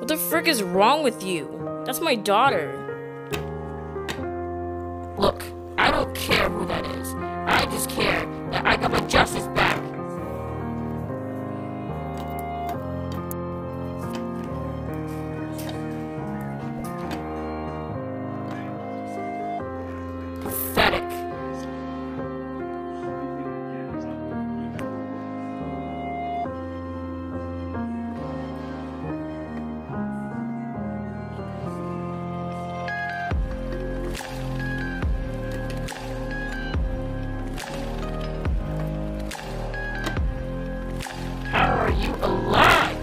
What the frick is wrong with you? That's my daughter. Look, I don't care who that is. I just care that I got my justice back. Pathetic. How are you alive?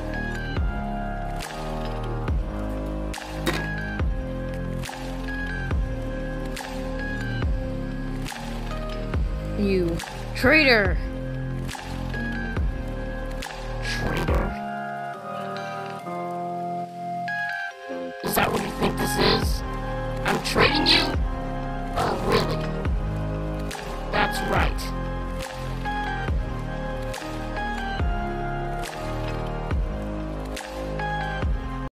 You traitor! Traitor. Is that what you think this is? I'm trading you? Oh, really? That's right.